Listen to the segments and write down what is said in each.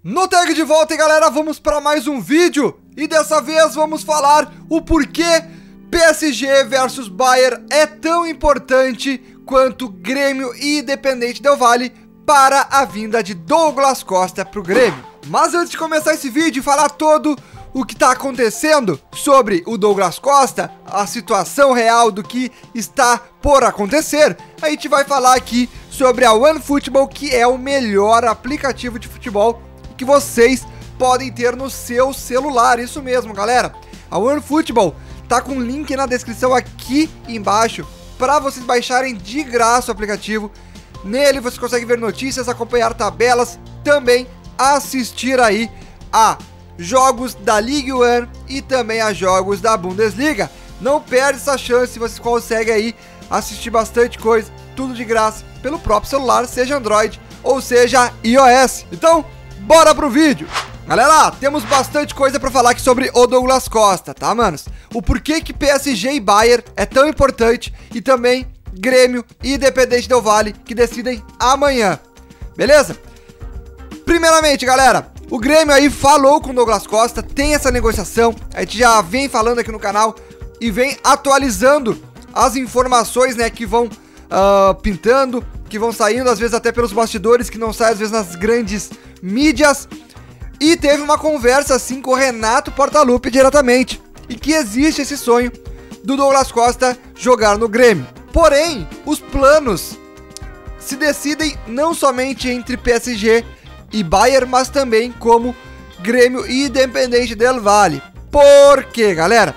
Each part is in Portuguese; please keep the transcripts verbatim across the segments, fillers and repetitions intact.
No tag de volta, hein, galera, vamos para mais um vídeo. E dessa vez vamos falar o porquê P S G versus Bayern é tão importante quanto Grêmio e Independente Del Valle para a vinda de Douglas Costa para o Grêmio. Mas antes de começar esse vídeo e falar todo o que está acontecendo sobre o Douglas Costa, a situação real do que está por acontecer, a gente vai falar aqui sobre a OneFootball, que é o melhor aplicativo de futebol que vocês podem ter no seu celular. Isso mesmo, galera. A OneFootball tá com um link na descrição aqui embaixo para vocês baixarem de graça o aplicativo. Nele você consegue ver notícias, acompanhar tabelas, também assistir aí a jogos da Ligue um e também a jogos da Bundesliga. Não perde essa chance, você consegue aí assistir bastante coisa, tudo de graça, pelo próprio celular, seja Android ou seja iOS. Então, bora pro vídeo! Galera, temos bastante coisa pra falar aqui sobre o Douglas Costa, tá, manos? O porquê que P S G e Bayern é tão importante e também Grêmio e Independente Del Valle, que decidem amanhã, beleza? Primeiramente, galera, o Grêmio aí falou com o Douglas Costa, tem essa negociação, a gente já vem falando aqui no canal e vem atualizando as informações, né, que vão uh, pintando, que vão saindo, às vezes até pelos bastidores, que não saem às vezes nas grandes mídias. E teve uma conversa assim com o Renato Portaluppi diretamente, e que existe esse sonho do Douglas Costa jogar no Grêmio. Porém, os planos se decidem não somente entre P S G e Bayern, mas também como Grêmio e Independente Del Valle. Por quê, galera?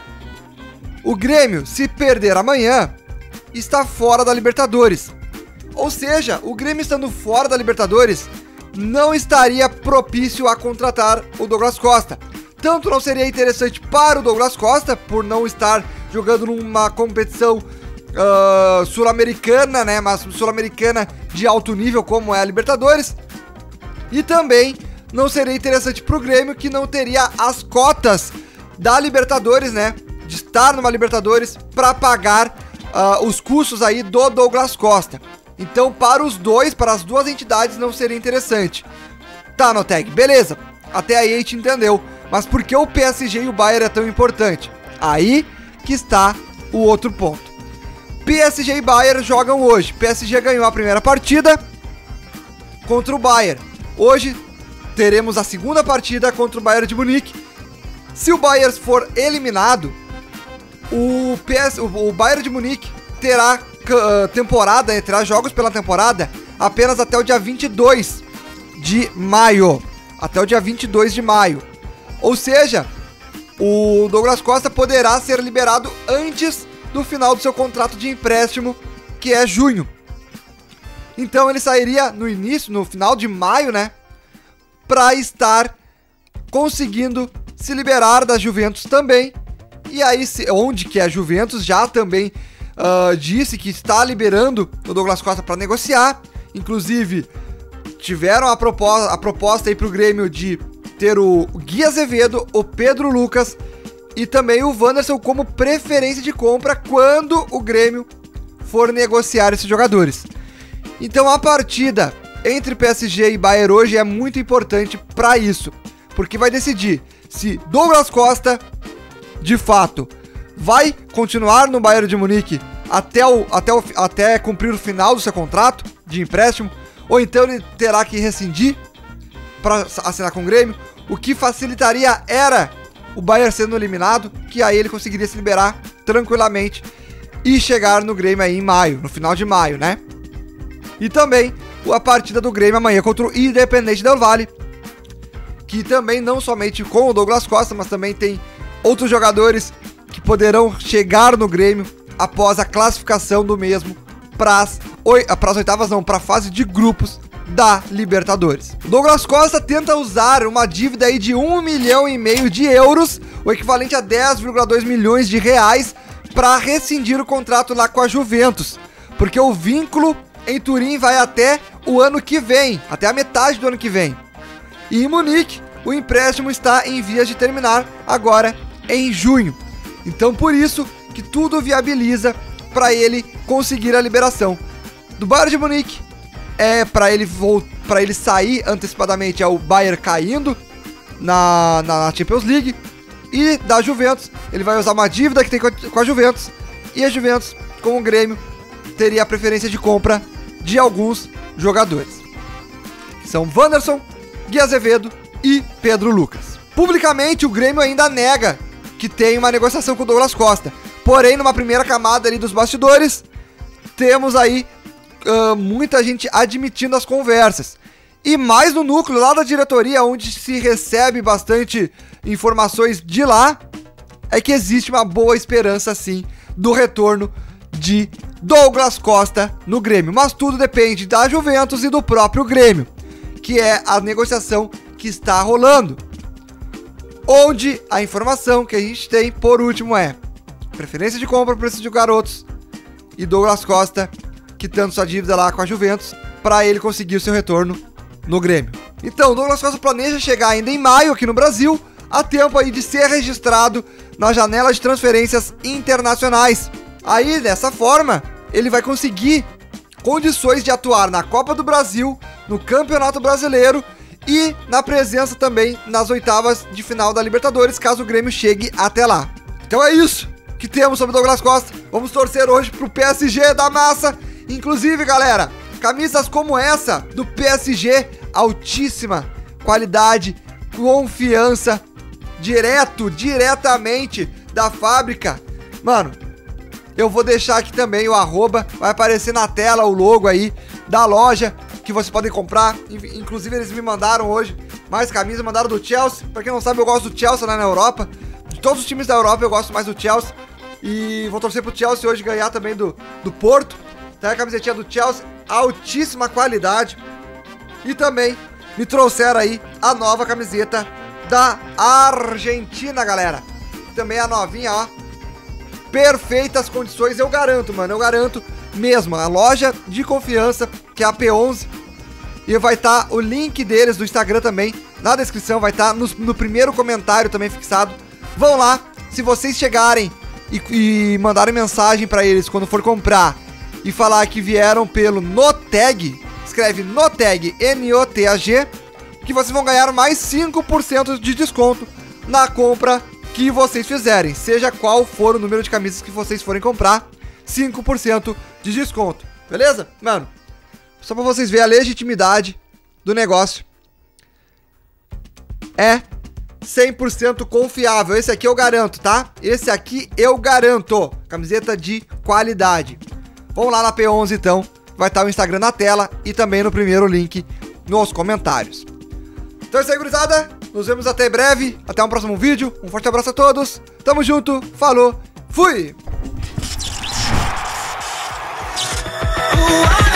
O Grêmio, se perder amanhã, está fora da Libertadores. Ou seja, o Grêmio estando fora da Libertadores não estaria propício a contratar o Douglas Costa. Tanto não seria interessante para o Douglas Costa, por não estar jogando numa competição uh, sul-americana, né? Mas sul-americana de alto nível, como é a Libertadores. E também não seria interessante para o Grêmio, que não teria as cotas da Libertadores, né? De estar numa Libertadores para pagar uh, os custos aí do Douglas Costa. Então, para os dois, para as duas entidades, não seria interessante. Tá, Noteg, beleza. Até aí a gente entendeu. Mas por que o P S G e o Bayern é tão importante? Aí que está o outro ponto. P S G e Bayern jogam hoje. P S G ganhou a primeira partida contra o Bayern. Hoje teremos a segunda partida contra o Bayern de Munique. Se o Bayern for eliminado, o, P S, o, o Bayern de Munique terá uh, temporada, terá jogos pela temporada apenas até o dia vinte e dois de maio. Até o dia vinte e dois de maio. Ou seja, o Douglas Costa poderá ser liberado antes do final do seu contrato de empréstimo, que é junho. Então ele sairia no início, no final de maio, né? Para estar conseguindo se liberar da Juventus também. E aí, onde que a Juventus já também uh, disse que está liberando o Douglas Costa para negociar. Inclusive, tiveram a proposta, a proposta aí para o Grêmio de ter o Gui Azevedo, o Pedro Lucas e também o Wanderson como preferência de compra quando o Grêmio for negociar esses jogadores. Então a partida entre P S G e Bayern hoje é muito importante para isso, porque vai decidir se Douglas Costa de fato vai continuar no Bayern de Munique até, o, até, o, até cumprir o final do seu contrato de empréstimo, ou então ele terá que rescindir para assinar com o Grêmio, o que facilitaria era o Bayern sendo eliminado, que aí ele conseguiria se liberar tranquilamente e chegar no Grêmio aí em maio, no final de maio, né? E também a partida do Grêmio amanhã contra o Independente Del Valle, que também não somente com o Douglas Costa, mas também tem outros jogadores que poderão chegar no Grêmio após a classificação do mesmo para as oitavas, não, para a fase de grupos da Libertadores. O Douglas Costa tenta usar uma dívida aí de um milhão e meio de euros, o equivalente a dez vírgula dois milhões de reais, para rescindir o contrato lá com a Juventus, porque o vínculo em Turim vai até o ano que vem, até a metade do ano que vem. E em Munique, o empréstimo está em vias de terminar agora em junho. Então por isso que tudo viabiliza para ele conseguir a liberação do Bayern de Munique, é para ele voltar para ele sair antecipadamente é o Bayern caindo na, na Champions League. E da Juventus, ele vai usar uma dívida que tem com a Juventus. E a Juventus, com o Grêmio, teria a preferência de compra de alguns jogadores. São Wanderson, Gui Azevedo e Pedro Lucas. Publicamente, o Grêmio ainda nega que tem uma negociação com o Douglas Costa. Porém, numa primeira camada ali dos bastidores, temos aí uh, muita gente admitindo as conversas. E mais no núcleo lá da diretoria, onde se recebe bastante informações de lá, é que existe uma boa esperança, sim, do retorno de Douglas Costa no Grêmio. Mas tudo depende da Juventus e do próprio Grêmio, que é a negociação que está rolando. Onde a informação que a gente tem, por último, é preferência de compra para esses garotos e Douglas Costa quitando sua dívida lá com a Juventus para ele conseguir o seu retorno no Grêmio. Então, Douglas Costa planeja chegar ainda em maio aqui no Brasil, a tempo aí de ser registrado na janela de transferências internacionais. Aí, dessa forma, ele vai conseguir condições de atuar na Copa do Brasil, no Campeonato Brasileiro e na presença também nas oitavas de final da Libertadores, caso o Grêmio chegue até lá. Então é isso que temos sobre Douglas Costa. Vamos torcer hoje pro P S G da massa. Inclusive, galera, camisas como essa do P S G, altíssima qualidade, confiança, direto, diretamente da fábrica. Mano, eu vou deixar aqui também o arroba, vai aparecer na tela o logo aí da loja que vocês podem comprar. Inclusive eles me mandaram hoje mais camisas, mandaram do Chelsea. Pra quem não sabe, eu gosto do Chelsea lá na Europa. De todos os times da Europa eu gosto mais do Chelsea. E vou torcer pro Chelsea hoje ganhar também do, do Porto. Tá a camisetinha do Chelsea, altíssima qualidade. E também me trouxeram aí a nova camiseta da Argentina, galera. Também a novinha, ó. Perfeitas condições, eu garanto, mano. Eu garanto mesmo. A loja de confiança, que é a P onze. E vai estar tá o link deles do Instagram também na descrição. Vai estar tá no, no primeiro comentário também fixado. Vão lá. Se vocês chegarem e, e mandarem mensagem pra eles quando for comprar e falar que vieram pelo Notag, escreve Notag, N O T A G, que vocês vão ganhar mais cinco por cento de desconto na compra que vocês fizerem, seja qual for o número de camisas que vocês forem comprar, cinco por cento de desconto, beleza? Mano, só pra vocês verem a legitimidade do negócio, é cem por cento confiável. Esse aqui eu garanto, tá? Esse aqui eu garanto, camiseta de qualidade. Vamos lá na P onze então, vai estar o Instagram na tela e também no primeiro link nos comentários. Então é isso aí, gurizada. Nos vemos até breve. Até um próximo vídeo. Um forte abraço a todos. Tamo junto. Falou. Fui!